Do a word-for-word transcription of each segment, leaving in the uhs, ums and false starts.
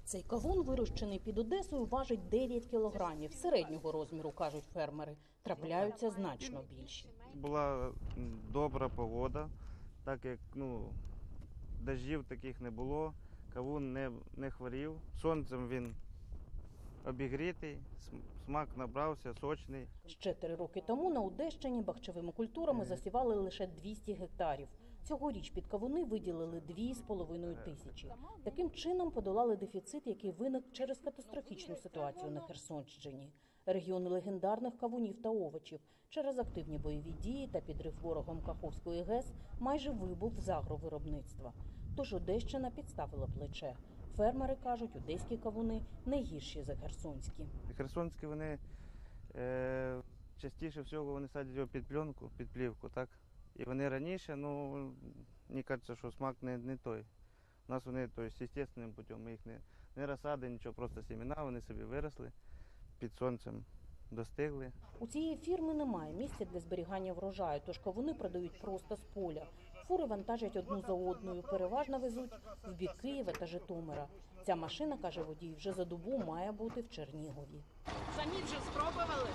Цей кавун, вирощений під Одесою, важить дев'ять кілограмів. Середнього розміру, кажуть фермери. Трапляються значно більші. Була добра погода, так як ну, дощів таких не було, кавун не, не хворів. Сонцем він обігрітий, смак набрався, сочний. Ще три роки тому на Одещині бахчевими культурами засівали лише двісті гектарів. Цьогоріч під кавуни виділили дві з половиною тисячі. Таким чином подолали дефіцит, який виник через катастрофічну ситуацію на Херсонщині. Регіон легендарних кавунів та овочів. Через активні бойові дії та підрив ворогом Каховської ГЕС майже вибув з агровиробництва. Тож Одещина підставила плече. Фермери кажуть, одеські кавуни не гірші за херсонські. Херсонські вони е, частіше всього вони садять його під пленку, під плівку, так? І вони раніше, ну, мені кажеться, що смак не, не той. У нас вони, то есть, естественним путем, ми їх не, не розсади, нічого, просто сімена, вони собі виросли, під сонцем достигли. У цієї фірми немає місця для зберігання врожаю, тож кавуни продають просто з поля. Фури вантажать одну за одною, переважно везуть в бік Києва та Житомира. Ця машина, каже водій, вже за добу має бути в Чернігові. Самі вже спробували?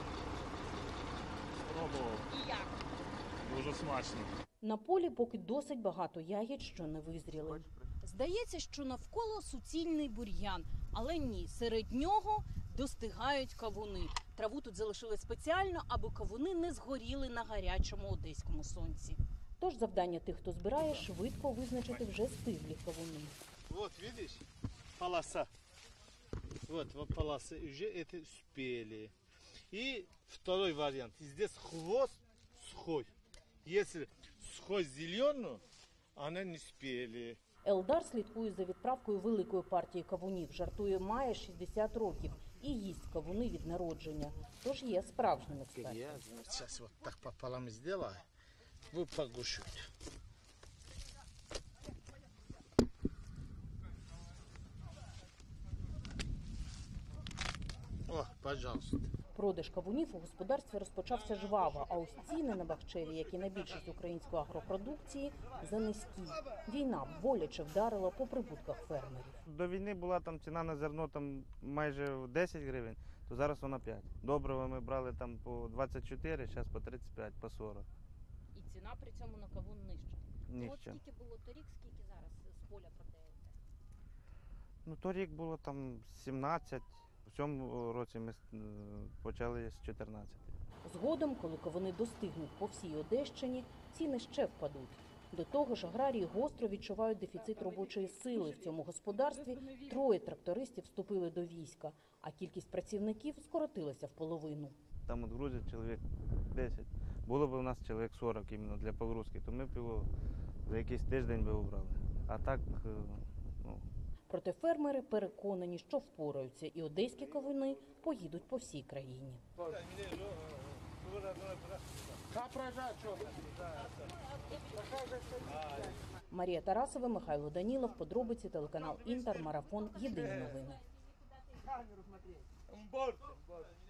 Спробував. І як? Дуже смачно. На полі поки досить багато ягід, що не визріли. Здається, що навколо суцільний бур'ян, але ні, серед нього достигають кавуни. Траву тут залишили спеціально, аби кавуни не згоріли на гарячому одеському сонці. Тож завдання тих, хто збирає, швидко визначити вже стиглі кавуни. Вот, видишь, полоса. Вот, вот полосы уже это спели. И второй вариант. Здесь хвост сухой. Если сухой зеленый, она не спели. Елдар слідкує за відправкою великої партії кавунів. Жартує, має шістдесят років і їсть кавуни від народження. Тож є справжнім експертом. Я сейчас вот так пополам сделаю. Вы покушайте. О, пожалуйста. Продаж кавунів у господарстві розпочався жваво, а ось ціни на бахчеві, як і на більшість української агропродукції, занизькі. Війна боляче вдарила по прибутках фермерів. До війни була там ціна на зерно там майже десять гривень, то зараз вона п'ять. Доброго ми брали там по двадцять чотири, зараз по тридцять п'ять, по сорок. І ціна при цьому на кавун нижча. Нижча. От скільки було торік, скільки зараз з поля продаєте? Ну, торік було там сімнадцять, в цьому році ми почали з чотирнадцяти. Згодом, коли кавуни достигнуть по всій Одещині, ціни ще впадуть. До того ж, аграрії гостро відчувають дефіцит робочої сили. В цьому господарстві троє трактористів вступили до війська, а кількість працівників скоротилася в половину. Там от грузять чоловік десять. Було б у нас чоловік сорок іменно для погрузки, то ми б його за якийсь тиждень би убрали. А так, ну... Проте фермери переконані, що впораються, і одеські кавуни поїдуть по всій країні. Марія Тарасова, Михайло Данілов, подробиці, телеканал Інтер, Марафон, Єдині новини.